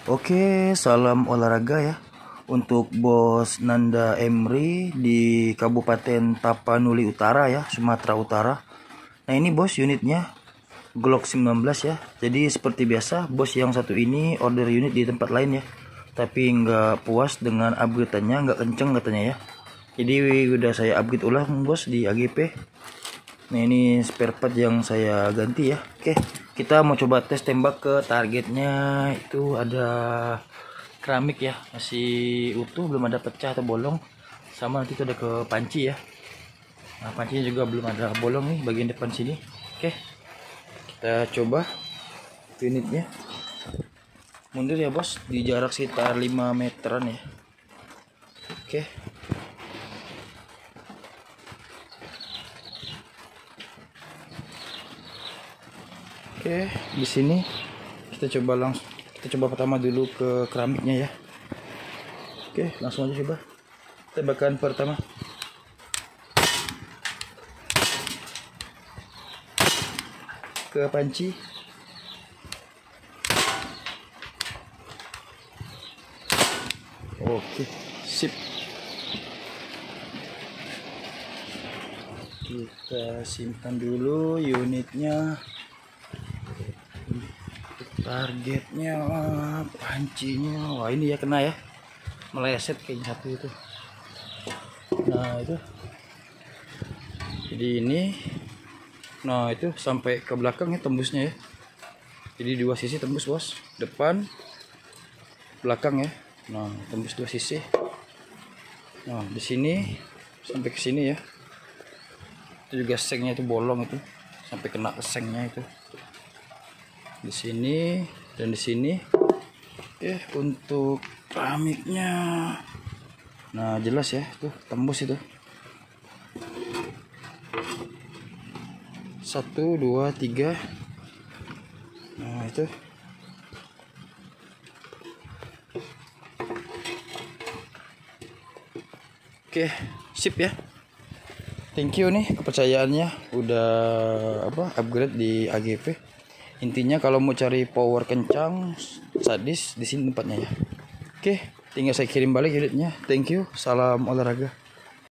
Oke, salam olahraga ya untuk Bos Nanda Emri di Kabupaten Tapanuli Utara ya, Sumatera Utara. Nah ini bos unitnya Glock 19 ya. Jadi seperti biasa bos yang satu ini order unit di tempat lain ya, tapi nggak puas dengan upgrade-nya, nggak kenceng katanya ya. Jadi udah saya upgrade ulang bos di AGP. Nah ini spare part yang saya ganti ya. Oke, kita mau coba tes tembak ke targetnya. Itu ada keramik ya, masih utuh, belum ada pecah atau bolong. Sama nanti itu ada ke panci ya. Nah pancinya juga belum ada bolong nih bagian depan sini. Oke, kita coba unitnya. Mundur ya bos, di jarak sekitar 5 meteran ya. Oke. Oke, di sini kita coba pertama dulu ke keramiknya ya. Oke, langsung aja coba. Tembakan pertama. Ke panci. Oke, sip. Kita simpan dulu unitnya. Targetnya pancinya, wah ini ya kena ya, meleset kayaknya satu itu. Nah itu, jadi ini, nah itu sampai ke belakang ya tembusnya ya. Jadi dua sisi tembus bos, depan, belakang ya. Nah tembus dua sisi. Nah di sini sampai ke sini ya. Itu juga sengnya itu bolong itu, sampai kena ke sengnya itu. Di sini dan di sini. Untuk keramiknya, nah jelas ya tuh tembus itu 1 2 3. Nah itu oke, sip ya. Thank you nih kepercayaannya, udah upgrade di AGP. Intinya kalau mau cari power kencang, sadis, di sini tempatnya ya. Oke, tinggal saya kirim balik unitnya. Thank you, salam olahraga.